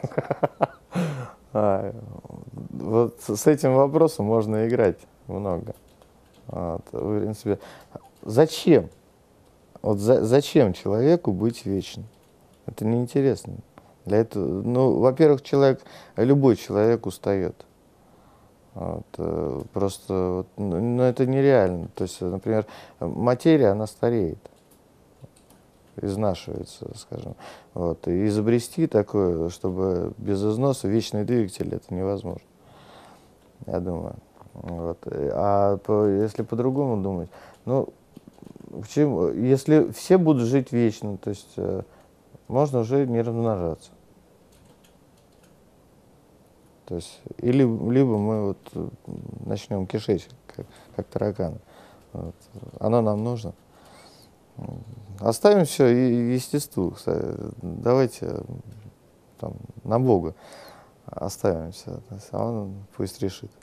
Вот с этим вопросом можно играть много. Вот, в принципе, зачем? Вот зачем человеку быть вечным? Это неинтересно. Для этого, ну, во-первых, любой человек устает. Вот, просто вот, ну, это нереально. То есть, например, материя, она стареет, изнашивается, скажем. Вот, и изобрести такое, чтобы без износа вечный двигатель, это невозможно, я думаю. Вот. Если по-другому думать, ну, почему? Если все будут жить вечно, то есть можно уже не размножаться. То есть, либо мы вот начнем кишечь, как тараканы. Вот. Оно нам нужно. Оставим все естеству. Давайте там, на Бога оставим все. А он пусть решит.